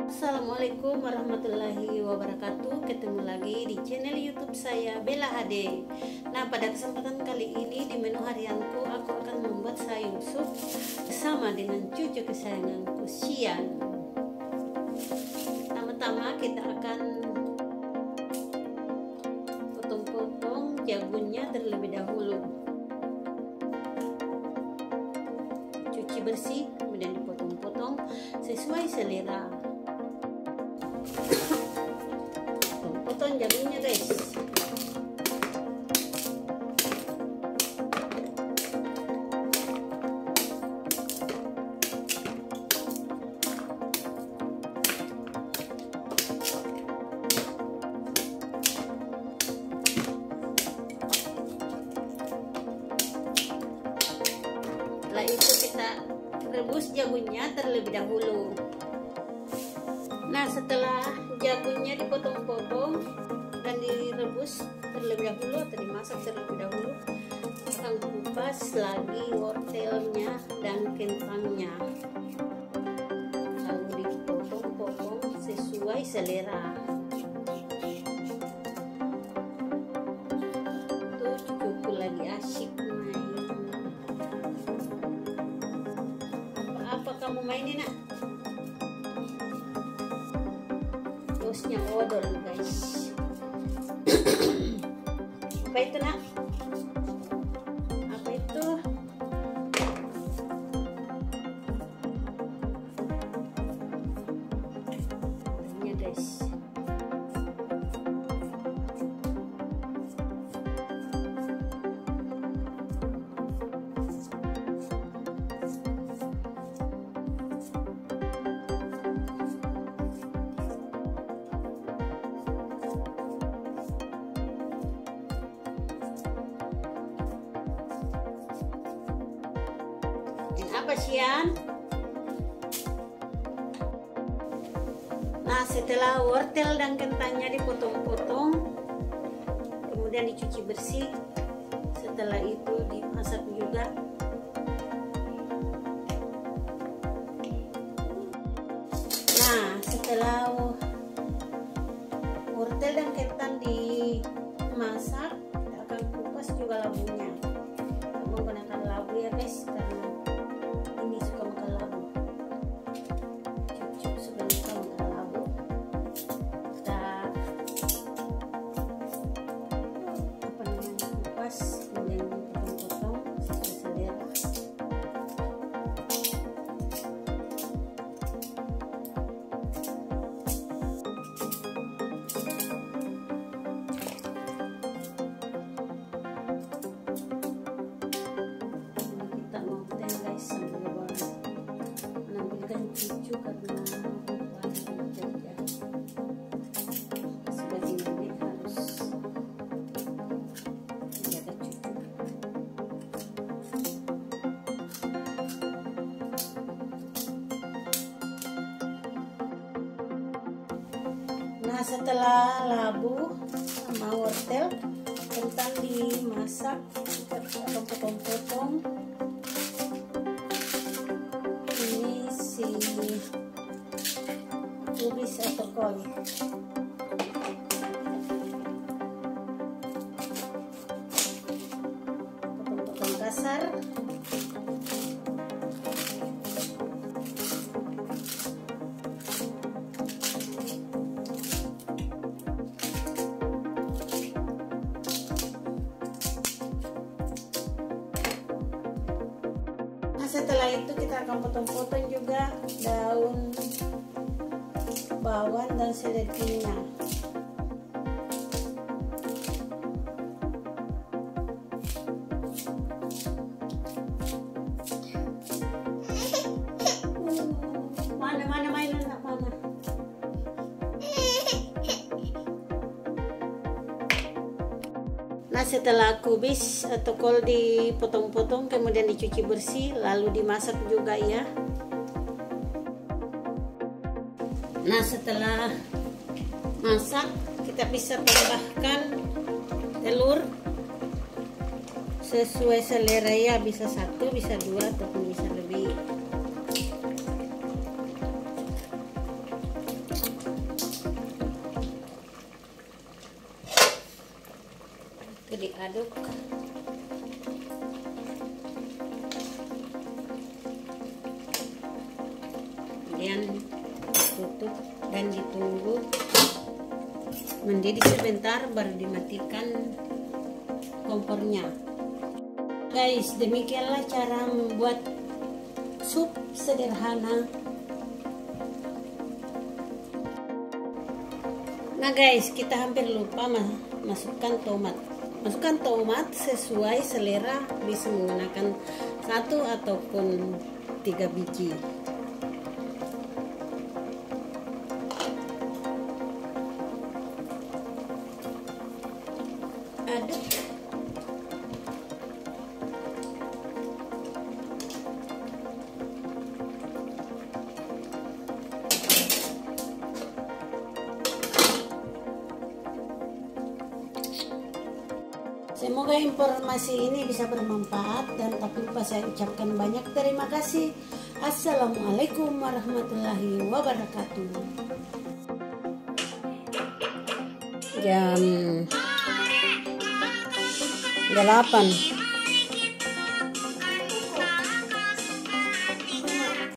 Assalamualaikum warahmatullahi wabarakatuh. Ketemu lagi di channel YouTube saya, Bella HD. Nah, pada kesempatan kali ini di menu harianku aku akan membuat sayur sup bersama dengan cucu kesayanganku, Xian. Pertama-tama kita akan potong-potong jagunnya terlebih dahulu. Cuci bersih, kemudian dipotong-potong sesuai selera. Potong jagunnya, guys. Setelah itu kita rebus jagunnya terlebih dahulu. Nah, setelah jagunnya dipotong-potong dan direbus terlebih dahulu atau dimasak terlebih dahulu, kita kupas lagi wortelnya dan kentangnya, lalu dipotong-potong sesuai selera. Tuh, cucuku lagi asyik main. Apa kamu mainin, nak? Terusnya odol, guys. Apa itu, nak? Apa itu? Ini, guys. Apa, Xian? Nah, setelah wortel dan kentangnya dipotong-potong, kemudian dicuci bersih, setelah itu dimasak juga. Nah, setelah wortel dan kentang dimasak, kita akan kupas juga labunya. Kita menggunakan labu ya, guys, karena ini suka makan labu. Cucu suka makan labu. Kita kupas, kemudian potong-potong sesuai selera. Kita mau potong, guys, sambil menampilkan cucu karena kerja sebagai nenek harus menjaga cucu. Nah, setelah labu sama wortel kentang dimasak, kita akan potong-potong. Kubis atau kol. Potong-potong kasar. Nah, setelah itu kita akan potong-potong juga daun bawang dan seledrinya. Mana mainan, nak, mana? Nah, setelah kubis atau kol dipotong-potong kemudian dicuci bersih lalu dimasak juga ya. Nah, setelah masak kita bisa tambahkan telur sesuai selera ya, bisa 1, bisa 2 ataupun bisa lebih. diaduk. Kemudian tutup dan ditunggu mendidih sebentar, baru dimatikan kompornya. Guys, demikianlah cara membuat sup sederhana. Nah guys, kita hampir lupa masukkan tomat. Masukkan tomat sesuai selera, bisa menggunakan 1 ataupun 3 biji. Aduk. Semoga informasi ini bisa bermanfaat dan tak lupa saya ucapkan banyak terima kasih. Assalamualaikum warahmatullahi wabarakatuh. Jam 8.